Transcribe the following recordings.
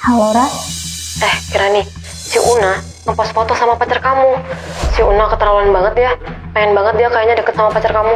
Halo, Ra. Kirani, si Una ngepost foto sama pacar kamu. Si Una keterlaluan banget ya. Pengen banget dia kayaknya deket sama pacar kamu.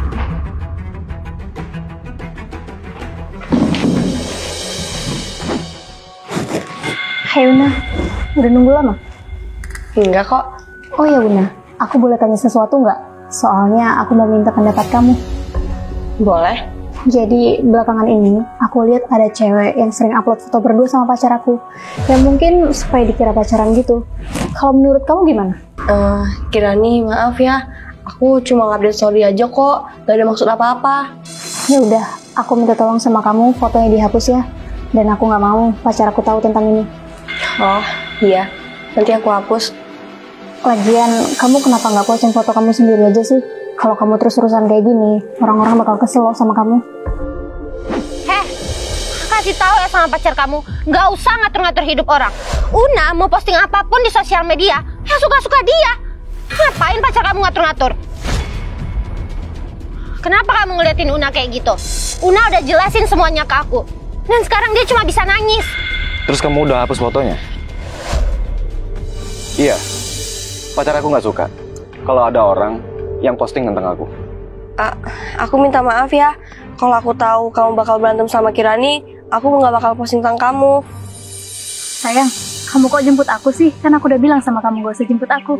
Hai Una, udah nunggu lama? Enggak kok. Oh ya Una, aku boleh tanya sesuatu nggak? Soalnya aku mau minta pendapat kamu. Boleh. Jadi belakangan ini aku lihat ada cewek yang sering upload foto berdua sama pacar aku. Ya mungkin supaya dikira pacaran gitu. Kalau menurut kamu gimana? Kirani, maaf ya. Aku cuma ngupdate story aja kok. Gak ada maksud apa-apa. Ya udah, aku minta tolong sama kamu fotonya dihapus ya. Dan aku nggak mau pacar aku tahu tentang ini. Oh, iya. Nanti aku hapus. Lagian, kamu kenapa nggak posting foto kamu sendiri aja sih? Kalau kamu terus-terusan kayak gini, orang-orang bakal kesel loh sama kamu. Kasih tahu ya sama pacar kamu, nggak usah ngatur-ngatur hidup orang. Una mau posting apapun di sosial media, ya suka-suka dia. Ngapain pacar kamu ngatur-ngatur? Kenapa kamu ngeliatin Una kayak gitu? Una udah jelasin semuanya ke aku. Dan sekarang dia cuma bisa nangis. Terus kamu udah hapus fotonya? Iya, pacar aku nggak suka kalau ada orang yang posting tentang aku. Aku minta maaf ya. Kalau aku tahu kamu bakal berantem sama Kirani, aku nggak bakal posting tentang kamu. Sayang, kamu kok jemput aku sih? Kan aku udah bilang sama kamu gak usah jemput aku.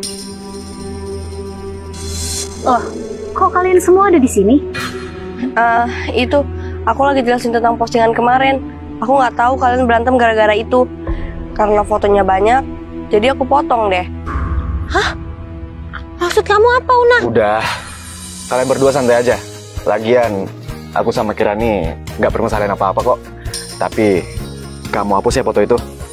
Oh, kok kalian semua ada di sini? Itu, aku lagi jelasin tentang postingan kemarin. Aku nggak tahu kalian berantem gara-gara itu. Karena fotonya banyak, jadi aku potong deh. Hah? Maksud kamu apa, Una? Udah, kalian berdua santai aja. Lagian, aku sama Kirani nggak bermasalahan apa-apa kok. Tapi, kamu hapus ya foto itu.